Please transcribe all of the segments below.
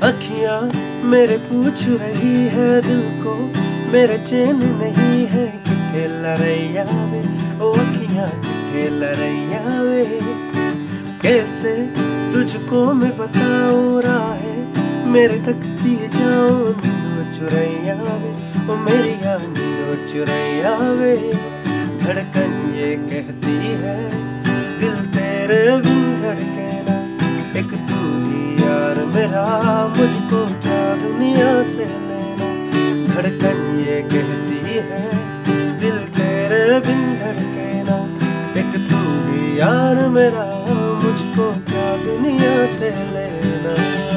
अखियाँ मेरे पूछ रही है दिल को, मेरे चैन नहीं है किथे लरैया वे। ओ अखियाँ किथे लरैया वे, कैसे तुझको मैं बताऊं राहे मेरे तकती जाऊं नींदो चुरैया वे। ओ मेरी नींदो चुरैया वे, धड़कन ये कहती है दिल तेरे बिन धड़के ना। एक तू ही यार मेरा, मुझको क्या दुनिया से लेना। धड़कन ये कहती है दिल तेरे बिन धड़के ना। एक तू ही यार मेरा, मुझको क्या दुनिया से लेना।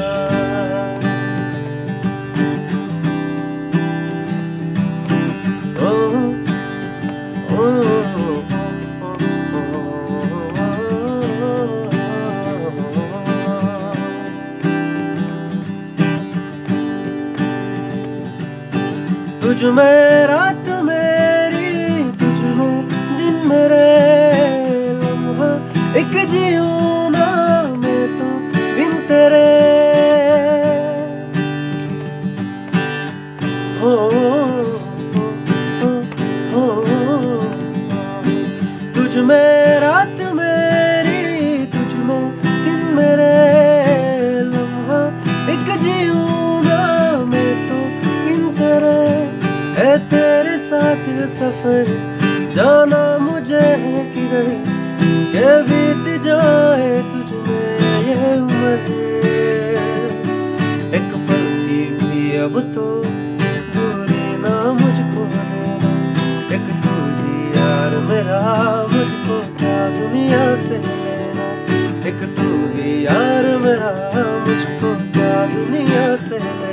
तुझ में रात मेरी, तुझ में दिन मेरे, लम्हा एक जीऊं ना मैं तो बिन तेरे। हो तुझ में रात मेरी, तुझ में दिन मेरे, लम्हा एक जीऊं ना मैं तो बिन तेरे। है तेरे साथ सफर जाना मुझे है किधर, के बीत जाए तुझ में ये उम्र। एक पल की भी अब तो दूरी ना मुझको देना। एक तू ही यार मेरा, मुझको क्या दुनिया से लेना। एक तू ही यार मेरा, मुझको क्या दुनिया से लेना।